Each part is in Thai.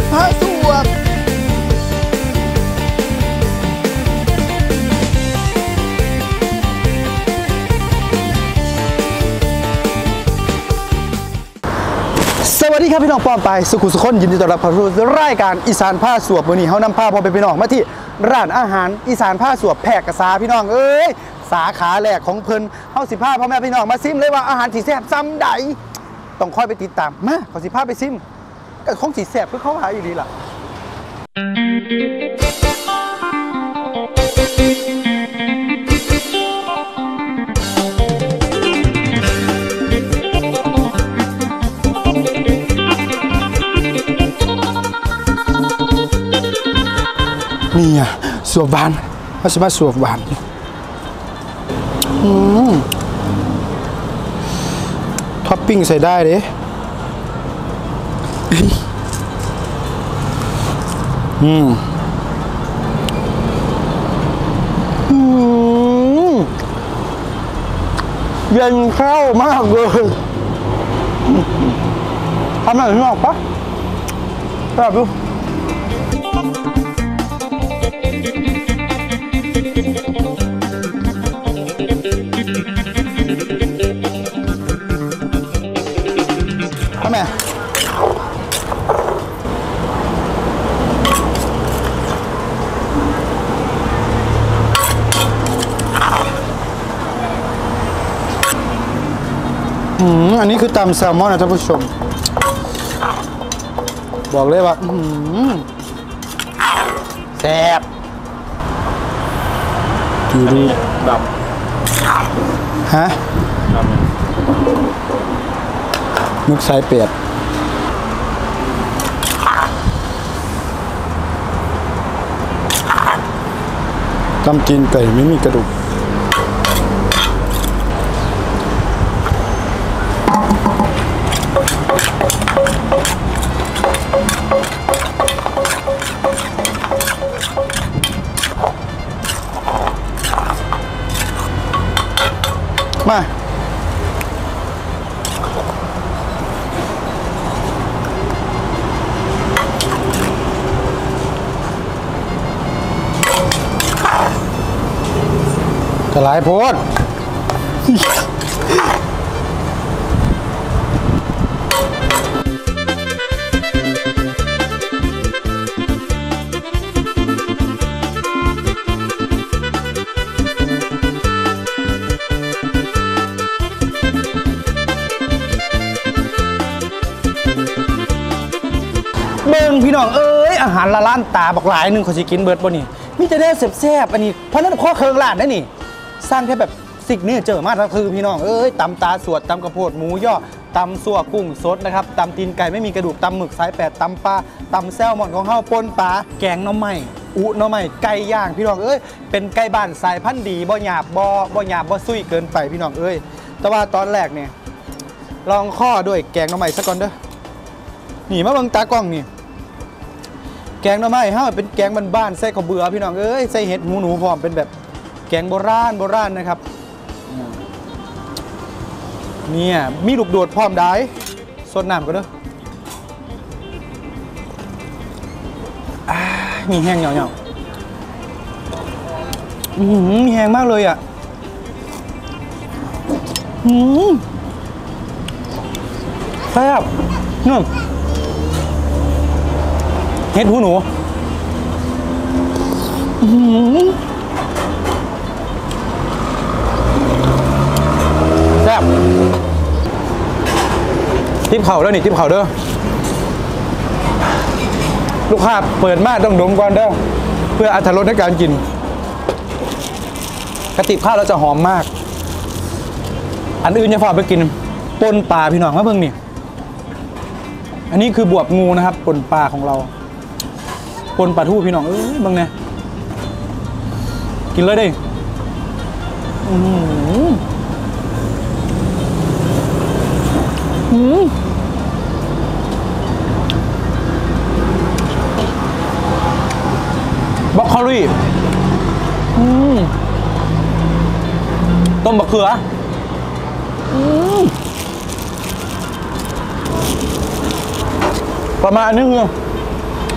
พระสวบสวัสดีครับพี่น้องป้อมไปสุขุสุขคนยินดีต้อนรับเข้าสู่รายการอีสานผ้าสวบวันนี้เขานำผ้าพอไปพี่น้องมาที่ร้านอาหารอีสานผ้าสวบแพร่กษาพี่น้องเอ้ยสาขาแรกของเพิ่นเขาสิผ้าพ่อแม่พี่น้องมาซิมเลยว่าอาหารสีแซ่บซ้ำใดต้องคอยไปติดตามมาขอสิผ้าไปซิมก็คงสีแซ่บเพื่อเขาหาอยู่ดีล่ะนี่อ่ะสวบบานเขาจะมาสวบบานท็อปปิ้งใส่ได้เด้เย็นเข้ามากเลยทำอะไรไม่ออกปะแบบดูทำไมอันนี้คือตำแซลมอนนะท่านผู้ชมบอกเลยว่าแซ่บดูดูดับฮะนึกสายเปียดตำจีนไก่ไม่มีกระดูกมาจะหลายโพดเบิ่งพี่น้องเอ้ยอาหารละล้านตาบอกหลายหนึ่งเขาสิกินเบิร์ดบ่นี่มีจะได้แซ่บๆอันนี้เพราะนั้นข้อเคิงล้านได้นี่สร้างแค่แบบสิ่งนี้เจอมากก็คือพี่น้องเอ้ยตำตาสวดตำกระโพดหมูย่อตำสั่วกุ้งสดนะครับตำตีนไก่ไม่มีกระดูกตำหมึกสายแปดตำปลาตำแซลมอนของเฮาปนปลาแกงน้ำใหม่อุน้ำใหม่ไก่ย่างพี่น้องเอ้ยเป็นไก่บ้านสายพันธุ์ดีบ่หยาบบ่ซุยเกินไปพี่น้องเอ้ยแต่ว่าตอนแรกเนี่ยลองข้อด้วยแกงน้ำใหม่สักก่อนเด้อนี่มาเบิ่งตากล้องนี่แกงหน่อไม้เฮาเป็นแกงบ้านๆใส่ข้าวเบื่อพี่น้องเอ้ยใส่เห็ดหมูหนูพร้อมเป็นแบบแกงโบราณนะครับเนี่ยมีลูกโดดพร้อมได้สดน้ำก็เด้อมีแห้งเหนียวมีแห้งมากเลยอ่ะแซ่บนุ่มเห็ดหูหนูแซ่บทิปเข่าเด้อนี่ทิปเข่าเด้อลูกค้าเปิดมาต้องดมก่อนเด้อเพื่ออรรถรสในการกินกระติบข้าวเราจะหอมมากอันอื่นจะฝากไปกินปนปลาพี่น้องมาเพิ่งนี่อันนี้คือบวบงูนะครับปนปลาของเราปนปลาทูพี่น้องเอ้ยบางเนี่ยกินเลยดิบล็อกโคลี่ต้มบะเขือประมาณนี้คือ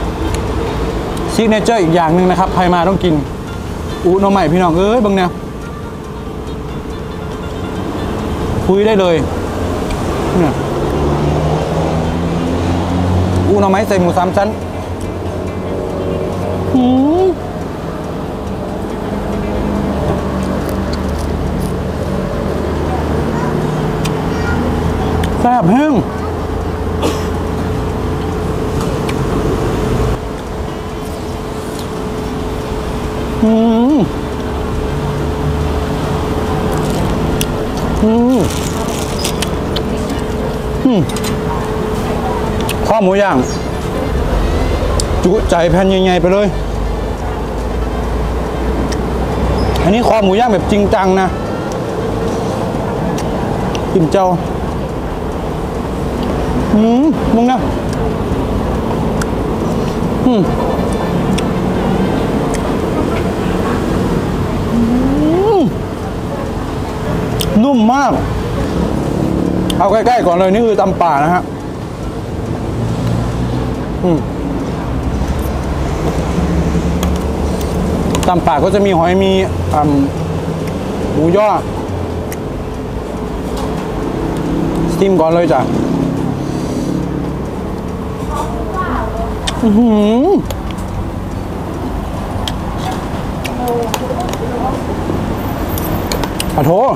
ซิกเนเจอร์อีกอย่างหนึ่งนะครับใครมาต้องกินอูหน่อใหม่พี่น้องเอ้ยบางเนี่ยคุยได้เลยเนี่ยอูหน่อไม้ใส่หมู3 ชั้นแซ่บแห้งข้อหมูย่างจุใจแผ่นใหญ่ๆไปเลยอันนี้คอหมูย่างแบบจริงจังนะจิ้มเจ้ามึงนะนุ่มมากเอาใกล้ๆก่อนเลยนี่คือตำป่านะฮะตำป่าก็จะมีหอยมีหมูย่อสตีมก่อนเลยจ้ะขอโทษ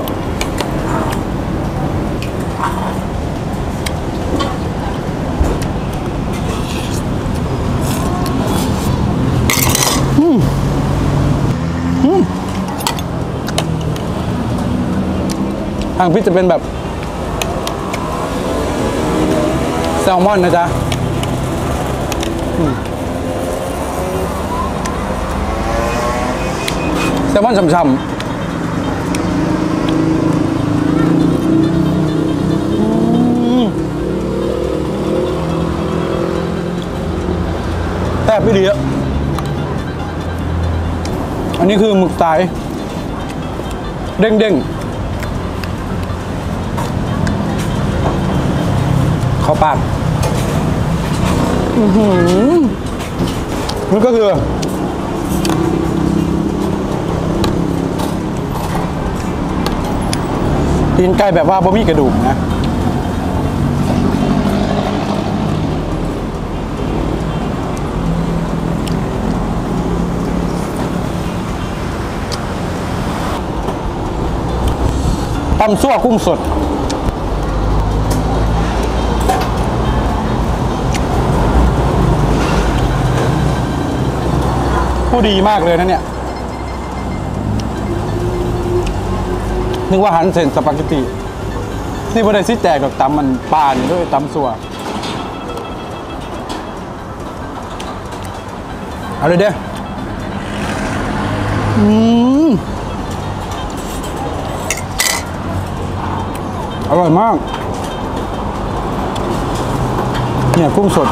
ทางพิษจะเป็นแบบแซลมอนนะจ๊ะแซลมอนฉ่ำๆแซ่บไม่ดีอ่ะอันนี้คือหมึกสายเด้งๆเข้าปากมันก็คือตีนไก่แบบว่าบ่มีกระดูกนะตำซั่วกุ้งสดผู้ดีมากเลยนะเนี่ยนึกว่าหันเส้นสปาเกตตีนี่พอได้ซิแจกกับตำมันปลาเนี่ยด้วยตำซั่วเอาเลยเด้อร่อยมากเนี่ยกุ้งสด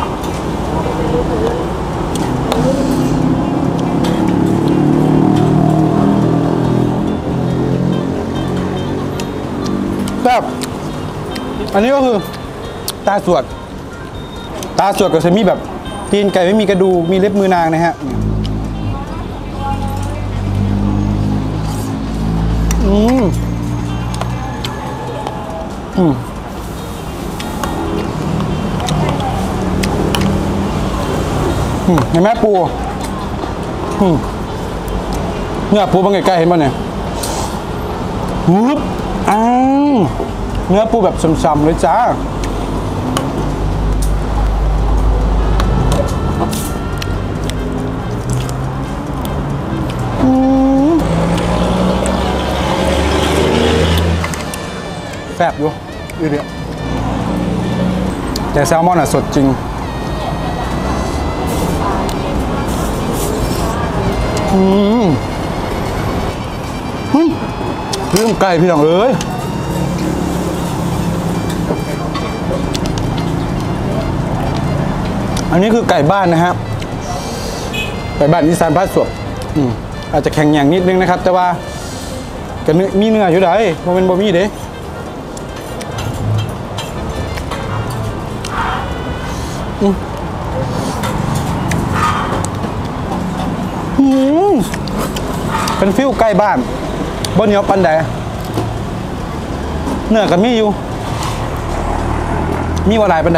แบบอันนี้ก็คือตาสวดกับเซมี่แบบตีนไก่ไม่มีกระดูกมีเล็บมือนางนะฮะเห็นไหมปูเนี่ยปูบางไก่ๆเห็นป่ะเนี่ยเนื้อปูแบบฉ่ำๆเลยจ้าแซ่บอยู่เดียวแต่แซลมอนอ่ะสดจริงเรื่องไก่พี่น้องเอ้ยอันนี้คือไก่บ้านนะครับไก่บ้านอีสานพาสวบอาจจะแข็งอย่างนิดนึงนะครับแต่ว่าก็มีเนื้ออยู่ได้เพราะมันบ่มีเด้เป็นฟิวใกล้บ้านบนเหนียวปันใดเนื้อกับมีอยู่มีว่าหลายปันใด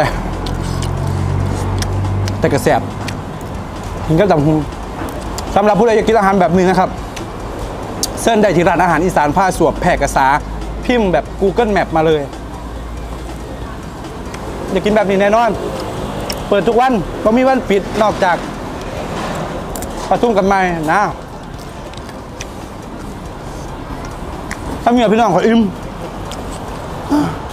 แต่กระแสบกินก็จำหูสำหรับผู้ใดอยากกินอาหารแบบนี้นะครับเส้นได้ที่ร้านอาหารอีสานผ้าสวบแพร่กษาพิมพ์แบบ Google Map มาเลยอยากกินแบบนี้แน่นอนเปิดทุกวันไม่มีวันปิดนอกจากประชุมกันใหม่นะถ้ามีพี่น้องขออิ่ม